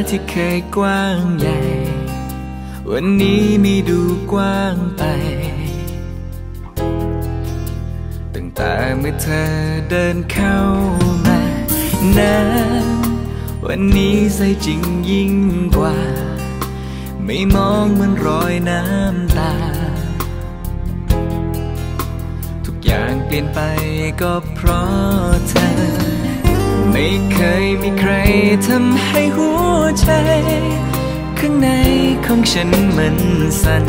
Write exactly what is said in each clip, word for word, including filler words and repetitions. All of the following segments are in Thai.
ที่เคยกว้างใหญ่วันนี้มีดูกว้างไปตั้งแต่เมื่อเธอเดินเข้ามานะวันนี้ใส่จริงยิ่งกว่าไม่มองเหมือนรอยน้ำตาทุกอย่างเปลี่ยนไปก็เพราะเธอไม่เคยมีใครทำให้หัวใจข้างในของฉันมันสั่น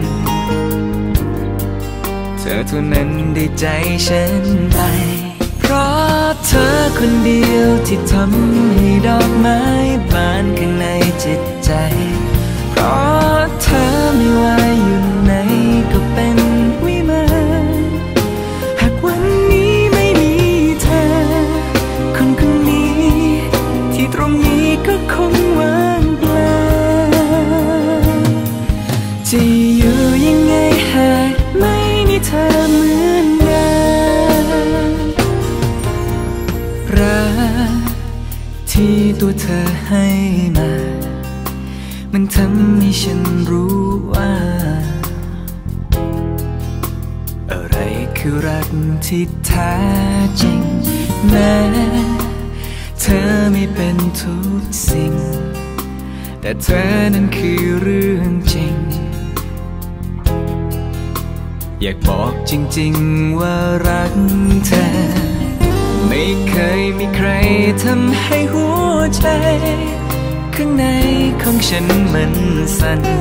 เธอเท่านั้นได้ใจฉันไปเพราะเธอคนเดียวที่ทำให้ดอกไม้บานข้างในจิตใจเพราะเธอไม่ว่าอยู่ไหนก็เป็นวิมานหากวันนี้ไม่มีเธอคนคนนี้ที่ตรงนี้ก็คงว่างเปล่าจะอยู่ยังไงหากไม่มีเธอเหมือนกันรักที่ตัวเธอให้มามันทำให้ฉันรู้ว่าอะไรคือรักที่แท้จริงแม้เธอไม่เป็นทุกสิ่งแต่เธอนั้นคือเรื่องจริงอยากบอกจริงๆว่ารักเธอไม่เคยมีใครทำให้หัวใจข้างในของฉันมันสั่น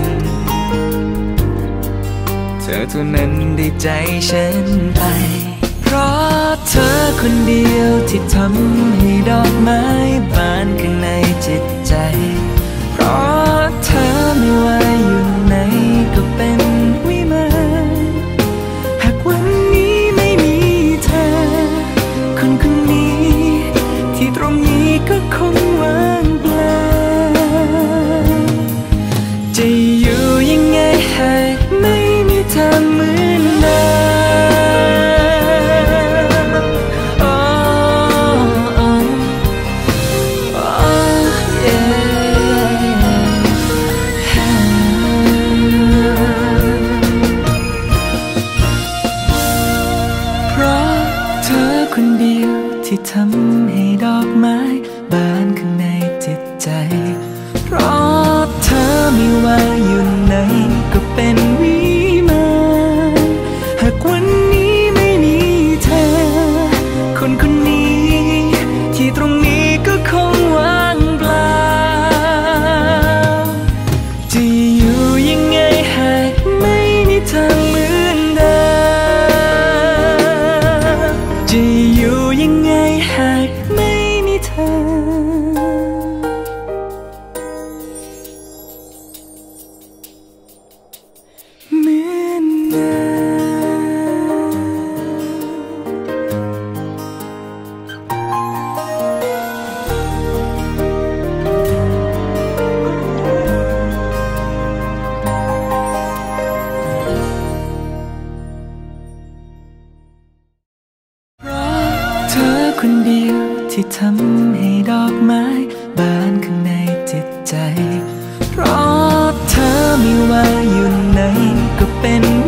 เธอเท่านั้นได้ใจฉันไปเพราะเธอคนเดียวที่ทำให้ดอกไม้บานข้างในจิตใจเพราะเธอไม่ว่าอยู่ไหนก็เป็นวิมานหากวันนี้ไม่มีเธอคนคนนี้ที่ตรงนี้ก็คงว่างเปล่าจะอยู่ยังไงหากไม่มีเธอเหมือนเดิมโอ้โอ้โอ้เย่เพราะเธอคนเดียวที่ทำให้ดอกไม้บานข้างในจิตใจเพราะเธอไม่ว่าอยู่ไหนก็เป็นวิมานหากวันนี้ไม่มีเธอคนคนนี้ที่ตรงนี้ก็คงว่างเปล่าจะอยู่ยังไงหากไม่มีเธอเหมือนเดิมจะอยู่ยังไงหากไม่มีเธอเหมือนเดิเพราะเธอคนเดียวที่ทำให้ดอกไม้บานข้างในจิตใจเพราะเธอไม่ว่าอยู่ไหนก็เป็น